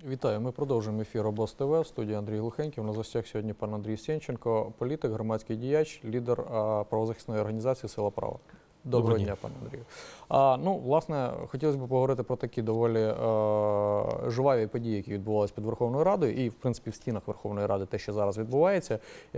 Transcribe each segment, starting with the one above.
Вітаю, ми продовжуємо ефір Обоз ТВ, в студії Андрій Глухенький. На гостях сьогодні пан Андрій Сенченко, політик, громадський діяч, лідер правозахисної організації «Сила права». Доброго дня, пане Андрію. Власне, хотілося б поговорити про такі доволі жваві події, які відбувалися під Верховною Радою, і, в принципі, в стінах Верховної Ради, те, що зараз відбувається.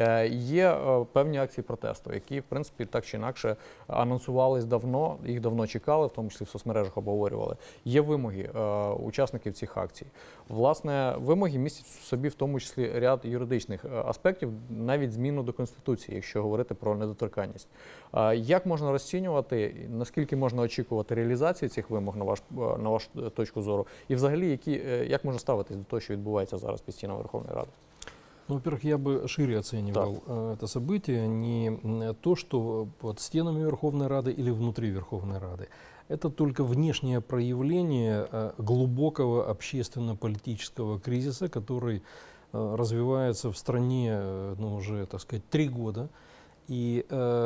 Є певні акції протесту, які, в принципі, так чи інакше анонсувались давно, їх давно чекали, в тому числі в соцмережах обговорювали. Є вимоги учасників цих акцій. Власне, вимоги містять в собі в тому числі ряд юридичних аспектів, навіть зміну до Конституції, якщо говорити про недоторканність. Як можна розцінювати, наскільки можна очікувати реалізації цих вимог, на вашу точку зору, і взагалі, як можна ставитись до того, що відбувається зараз під стінами Верховної Ради? Ну, во-первых, я бы шире оценивал это событие, не то, что под стенами Верховной Рады или внутри Верховной Рады. Это только внешнее проявление глубокого общественно-политического кризиса, который развивается в стране уже, так сказать, 3 года. И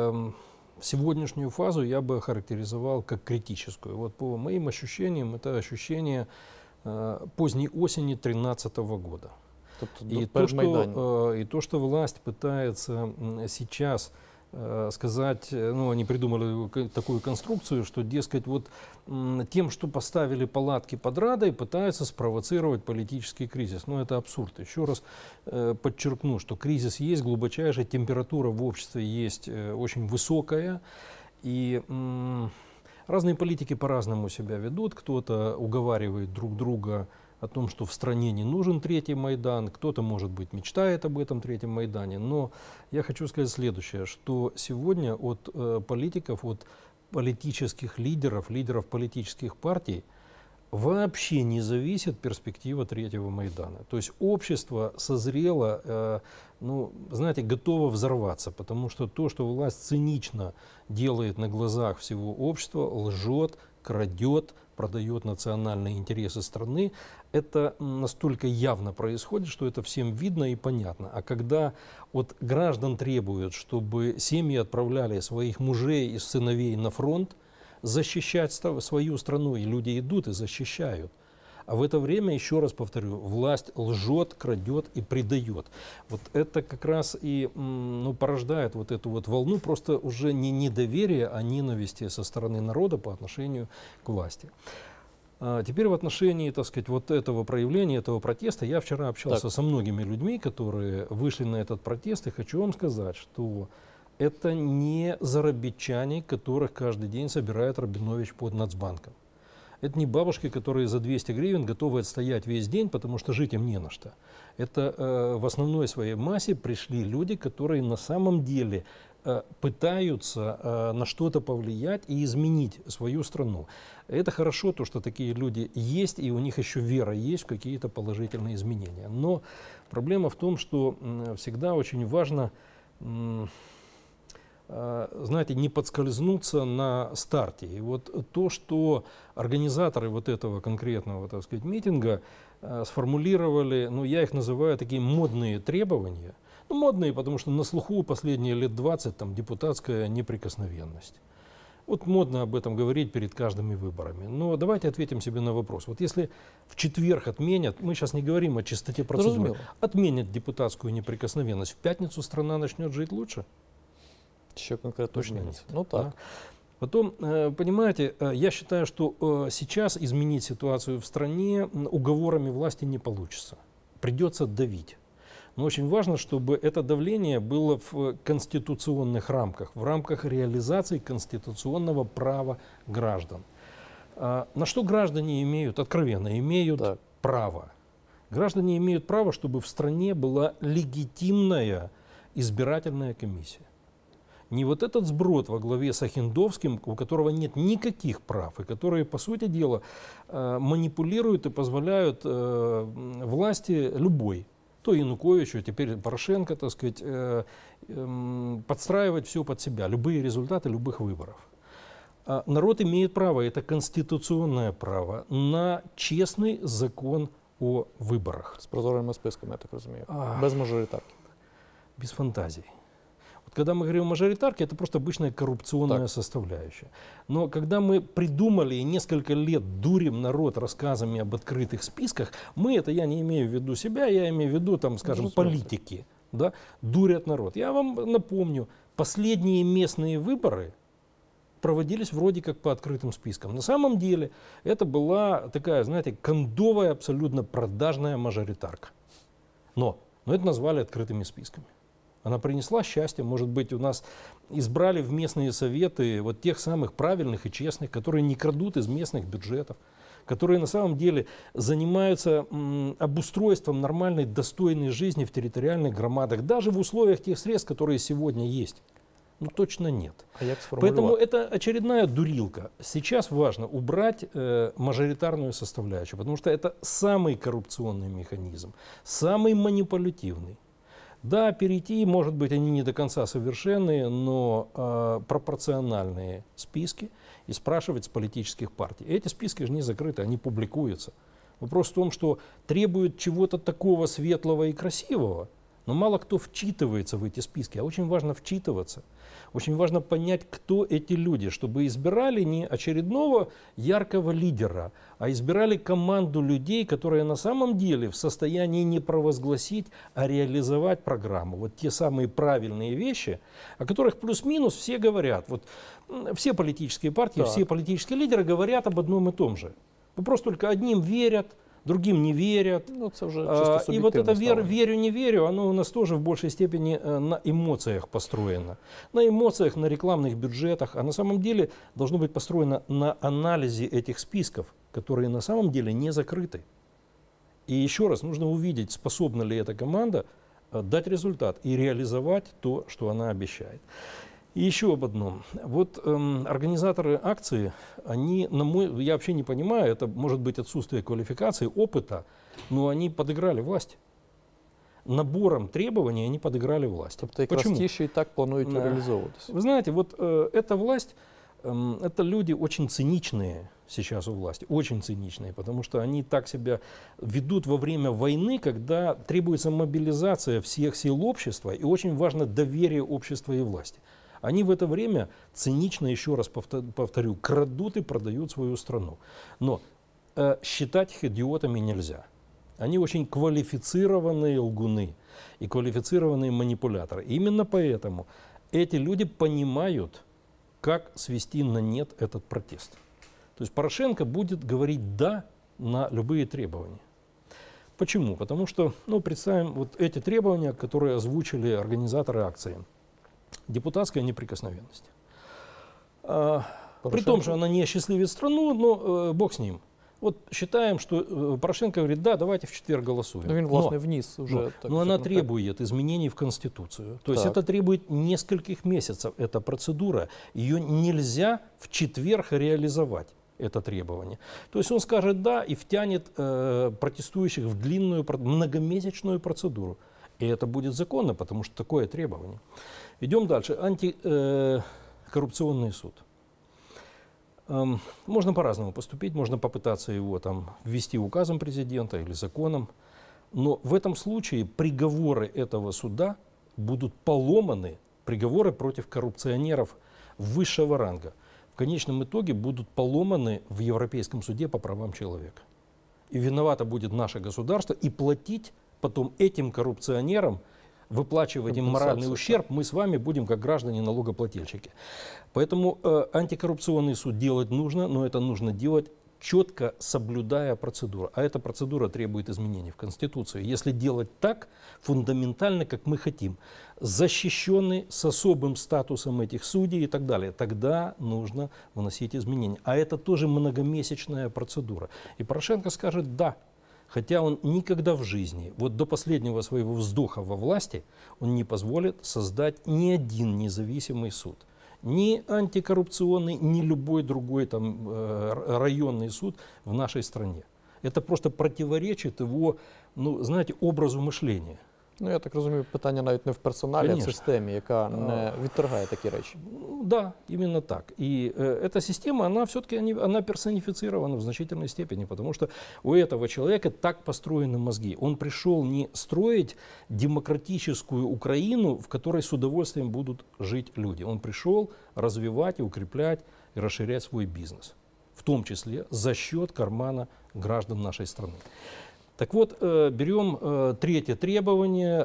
сегодняшнюю фазу я бы охарактеризовал как критическую. Вот по моим ощущениям, это ощущение поздней осени 2013 года. И то, что власть пытается сейчас сказать, они придумали такую конструкцию, что, дескать, вот тем, что поставили палатки под Радой, пытаются спровоцировать политический кризис. Но это абсурд. Еще раз подчеркну, что кризис есть, глубочайшая температура в обществе есть очень высокая, и разные политики по-разному себя ведут. Кто-то уговаривает друг друга о том, что в стране не нужен третий Майдан, кто-то, может быть, мечтает об этом третьем Майдане. Но я хочу сказать следующее, что сегодня от политиков, от политических лидеров, лидеров политических партий вообще не зависит перспектива третьего Майдана. То есть общество созрело, знаете, готово взорваться, потому что то, что власть цинично делает на глазах всего общества, лжет, крадет, продает национальные интересы страны, это настолько явно происходит, что это всем видно и понятно. А когда от граждан требуют, чтобы семьи отправляли своих мужей и сыновей на фронт, защищать свою страну, и люди идут и защищают. А в это время, еще раз повторю, власть лжет, крадет и предает. Вот это как раз и порождает вот эту вот волну просто уже не недоверия, а ненависти со стороны народа по отношению к власти. Теперь в отношении, так сказать, вот этого проявления, этого протеста, я вчера общался со многими людьми, которые вышли на этот протест, и хочу вам сказать, что это не зарабитчане, которых каждый день собирает Рабинович под Нацбанком. Это не бабушки, которые за 200 гривен готовы отстоять весь день, потому что жить им не на что. Это в основной своей массе пришли люди, которые на самом деле пытаются на что-то повлиять и изменить свою страну. Это хорошо, то, что такие люди есть, и у них еще вера есть в какие-то положительные изменения. Но проблема в том, что всегда очень важно, знаете, не подскользнуться на старте. И вот то, что организаторы вот этого конкретного, так сказать, митинга сформулировали, я их называю такие модные требования. Модные, потому что на слуху последние лет 20 там депутатская неприкосновенность. Вот модно об этом говорить перед каждыми выборами. Но давайте ответим себе на вопрос. Вот если в четверг отменят, мы сейчас не говорим о чистоте процедуры, отменят депутатскую неприкосновенность, в пятницу страна начнет жить лучше? Еще конкретно точно нет. Так. Да. Потом, понимаете, я считаю, что сейчас изменить ситуацию в стране уговорами власти не получится. Придется давить. Но очень важно, чтобы это давление было в конституционных рамках, в рамках реализации конституционного права граждан. На что граждане имеют, откровенно, имеют право? Граждане имеют право, чтобы в стране была легитимная избирательная комиссия. Не вот этот сброд во главе с Охендовским, у которого нет никаких прав, и которые, по сути дела, манипулируют и позволяют власти любой, то Януковичу, а теперь Порошенко, так сказать, подстраивать все под себя, любые результаты любых выборов. Народ имеет право, это конституционное право, на честный закон о выборах. С прозорыми списками, я так разумею. Без мажоритарки. Без фантазий. Вот когда мы говорим о мажоритарке, это просто обычная коррупционная составляющая. Но когда мы придумали и несколько лет дурим народ рассказами об открытых списках, мы, это я не имею в виду себя, я имею в виду, там, скажем, политики, да, дурят народ. Я вам напомню, последние местные выборы проводились вроде как по открытым спискам. На самом деле это была такая, знаете, кондовая, абсолютно продажная мажоритарка. Но это назвали открытыми списками. Она принесла счастье, может быть, у нас избрали в местные советы вот тех самых правильных и честных, которые не крадут из местных бюджетов, которые на самом деле занимаются обустройством нормальной, достойной жизни в территориальных громадах, даже в условиях тех средств, которые сегодня есть. Ну, точно нет. Поэтому это очередная дурилка. Сейчас важно убрать мажоритарную составляющую, потому что это самый коррупционный механизм, самый манипулятивный. Да, перейти, может быть, они не до конца совершенные, но пропорциональные списки и спрашивать с политических партий. Эти списки же не закрыты, они публикуются. Вопрос в том, что требует чего-то такого светлого и красивого, но мало кто вчитывается в эти списки, а очень важно вчитываться. Очень важно понять, кто эти люди, чтобы избирали не очередного яркого лидера, а избирали команду людей, которые на самом деле в состоянии не провозгласить, а реализовать программу. Вот те самые правильные вещи, о которых плюс-минус все говорят. Вот все политические партии, все политические лидеры говорят об одном и том же. Вопрос только одним верят, другим не верят. Ну, это уже и вот это верю, не верю, оно у нас тоже в большей степени на эмоциях построено. На эмоциях, на рекламных бюджетах. А на самом деле должно быть построено на анализе этих списков, которые на самом деле не закрыты. И еще раз, нужно увидеть, способна ли эта команда дать результат и реализовать то, что она обещает. И еще об одном. Вот организаторы акции, они, я вообще не понимаю, это может быть отсутствие квалификации, опыта, но они подыграли власти. Набором требований они подыграли власти. Почему? Тише и так плануете реализовываться. Вы знаете, вот эта власть, это люди очень циничные сейчас у власти, очень циничные, потому что они так себя ведут во время войны, когда требуется мобилизация всех сил общества, и очень важно доверие общества и власти. Они в это время цинично, еще раз повторю, крадут и продают свою страну. Но считать их идиотами нельзя. Они очень квалифицированные лгуны и квалифицированные манипуляторы. Именно поэтому эти люди понимают, как свести на нет этот протест. То есть Порошенко будет говорить «да» на любые требования. Почему? Потому что, представим, вот эти требования, которые озвучили организаторы акции. Депутатская неприкосновенность. При том, что она не осчастливит страну, но бог с ним. Вот считаем, что Порошенко говорит, да, давайте в четверг голосуем. Но она требует изменений в Конституцию. То есть это требует нескольких месяцев, эта процедура. Ее нельзя в четверг реализовать, это требование. То есть он скажет да и втянет протестующих в длинную многомесячную процедуру. И это будет законно, потому что такое требование. Идем дальше. Антикоррупционный суд. Можно по-разному поступить, можно попытаться его там ввести указом президента или законом. Но в этом случае приговоры этого суда будут поломаны, приговоры против коррупционеров высшего ранга. В конечном итоге будут поломаны в Европейском суде по правам человека. И виновато будет наше государство, и платить потом этим коррупционерам, выплачивать им моральный ущерб, мы с вами будем как граждане налогоплательщики. Поэтому антикоррупционный суд делать нужно, но это нужно делать четко соблюдая процедуру. А эта процедура требует изменений в Конституции. Если делать так, фундаментально, как мы хотим, защищенный с особым статусом этих судей и так далее, тогда нужно вносить изменения. А это тоже многомесячная процедура. И Порошенко скажет «да». Хотя он никогда в жизни, вот до последнего своего вздоха во власти, он не позволит создать ни один независимый суд. Ни антикоррупционный, ни любой другой там, районный суд в нашей стране. Это просто противоречит его, знаете, образу мышления. Ну, я так розумію, питання навіть не в персоналі, а в системі, яка не відторгає такі речі. Да, именно так. И эта система, она все-таки она персонифицирована в значительной степени, потому что у этого человека так построены мозги. Он пришел не строить демократическую Украину, в которой с удовольствием будут жить люди. Он пришел развивать и укреплять и расширять свой бизнес, в том числе за счет кармана граждан нашей страны. Так вот, берем третье требование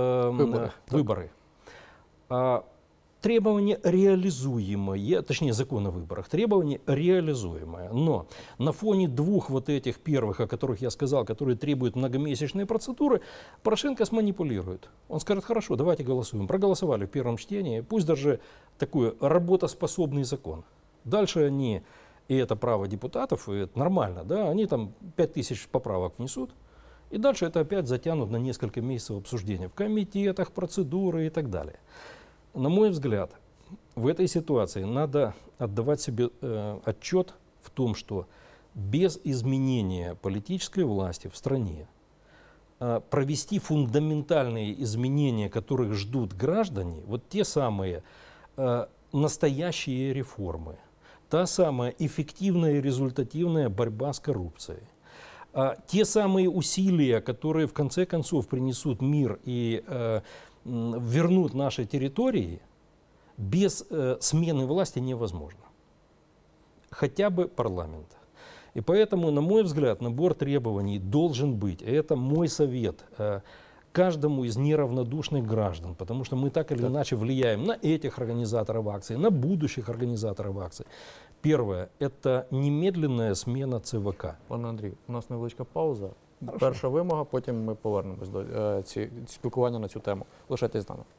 – выборы. Требование реализуемое, точнее закон о выборах, требование реализуемое. Но на фоне двух вот этих первых, о которых я сказал, которые требуют многомесячные процедуры, Порошенко сманипулирует. Он скажет: хорошо, давайте голосуем. Проголосовали в первом чтении, пусть даже такой работоспособный закон. Дальше они, и это право депутатов, и это нормально, да, они там 5000 поправок внесут, и дальше это опять затянут на несколько месяцев обсуждения в комитетах, процедуры и так далее. На мой взгляд, в этой ситуации надо отдавать себе отчет в том, что без изменения политической власти в стране провести фундаментальные изменения, которых ждут граждане, вот те самые настоящие реформы, та самая эффективная и результативная борьба с коррупцией, те самые усилия, которые в конце концов принесут мир и вернут наши территории, без смены власти невозможно. Хотя бы парламента. И поэтому, на мой взгляд, набор требований должен быть. И это мой совет каждому из неравнодушных граждан, потому что мы так или иначе влияем на этих организаторов акций, на будущих организаторов акций. Первое – это немедленная смена ЦВК. Пане Андрію, у нас невеличка пауза. Перша вимога, потім ми повернемось до спілкування на цю тему. Лишайтесь з нами.